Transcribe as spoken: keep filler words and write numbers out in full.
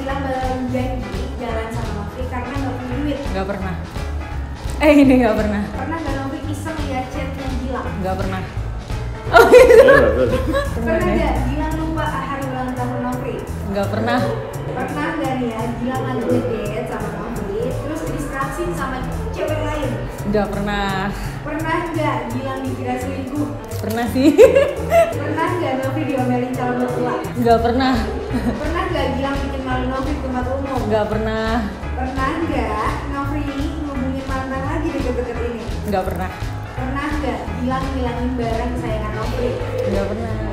bilang baru janji jalan sama Novi karena nggak punya duit? Nggak pernah. Eh ini nggak pernah. Pernah nggak Novi iseng lihat chatnya Gilang? Nggak pernah. Oh gitu. Pernah nggak Gilang lupa hari ulang tahun Novi? Nggak pernah. Pernah nggak nih ya Gilang lagi ngedate sama Novi terus distraksi sama cewek lain? Nggak pernah. Pernah nggak Gilang dikira selingkuh? Pernah sih. Pernah nggak Novi diomelin calon mertua? Nggak pernah. Pernah nggak Gilang bikin malu Novi di tempat umum? Nggak pernah. Pernah nggak Novi ngubungin mantan lagi deket-deket ini? Nggak pernah. Pernah nggak Gilang ngilangin barang kesayangan Novi? Nggak pernah.